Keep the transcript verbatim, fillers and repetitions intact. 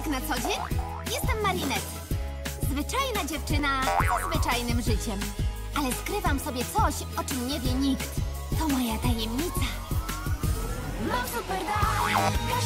na co dzień? Jestem Marinette. Zwyczajna dziewczyna ze zwyczajnym życiem. Ale skrywam sobie coś, o czym nie wie nikt. To moja tajemnica. Mam super dar,